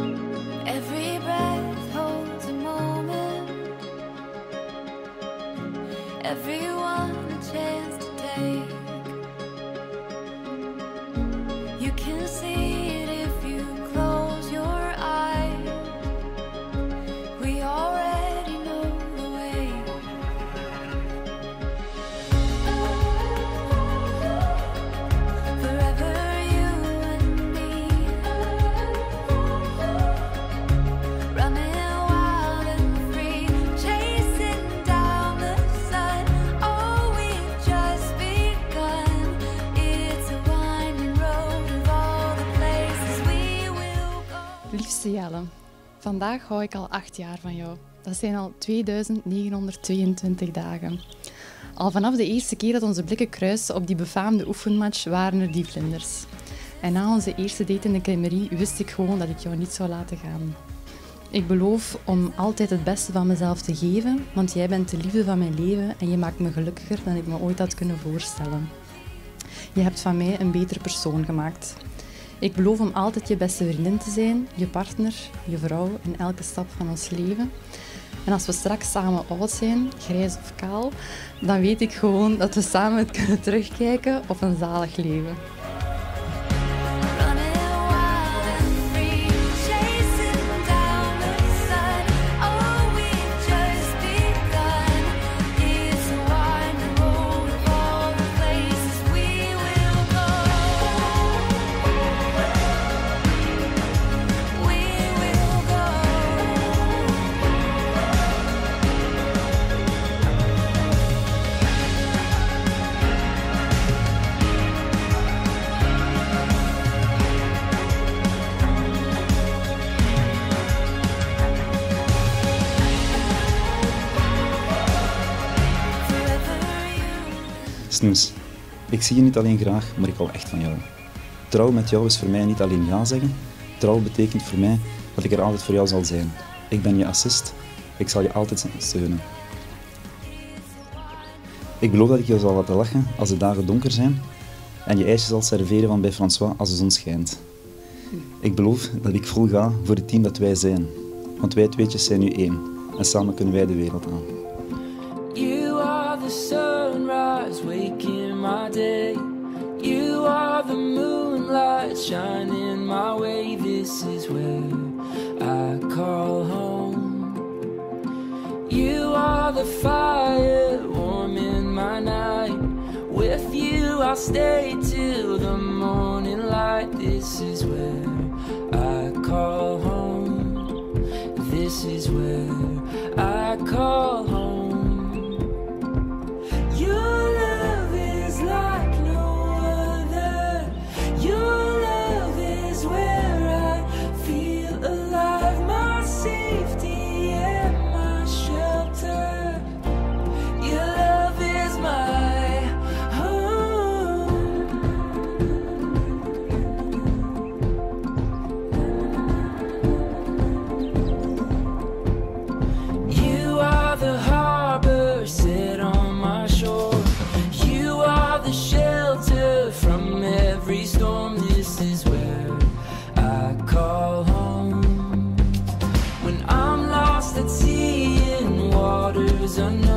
Every breath holds a moment, everyone a chance to take. You can see it if you close your eyes. We already know the way. Forever you and me, running wild and free, chasing down the sun. Oh, we've just begun. It's a winding road of all the places we will go. Liefste Jelle, vandaag hou ik al 8 jaar van jou. Dat zijn al 2922 dagen. Al vanaf de eerste keer dat onze blikken kruisten op die befaamde oefenmatch waren er die vlinders. En na onze eerste date in de crèmerie wist ik gewoon dat ik jou niet zou laten gaan. Ik beloof om altijd het beste van mezelf te geven, want jij bent de liefde van mijn leven en je maakt me gelukkiger dan ik me ooit had kunnen voorstellen. Je hebt van mij een betere persoon gemaakt. Ik beloof om altijd je beste vriendin te zijn, je partner, je vrouw in elke stap van ons leven. En als we straks samen oud zijn, grijs of kaal, dan weet ik gewoon dat we samen kunnen terugkijken op een zalig leven. Running wild and free, chasing down the sun. Oh, we've just begun. It's a winding road of all the places we will go. We will go. Snoes, ik zie je niet alleen graag, maar ik hou echt van jou. Trouw met jou is voor mij niet alleen ja zeggen. Trouw betekent voor mij dat ik er altijd voor jou zal zijn. Ik ben je assist. Ik zal je altijd steunen. Ik beloof dat ik je zal laten lachen als de dagen donker zijn en je ijsje zal serveren van bij François als de zon schijnt. Ik beloof dat ik vol ga voor het team dat wij zijn, want wij tweetjes zijn nu één en samen kunnen wij de wereld aan. You are the sunrise waking my day. You are the moonlight shining my way. This is where I call home. You are the fire warming my night. With you I'll stay till the morning light. This is where I call home. This is where I call home. Your love is like no other. Your love is where I feel alive. My safety and my shelter. Your love is my home. You are the harbor set on my shore. You are the shelter from every storm. This is where I call home. When I'm lost at sea in waters unknown.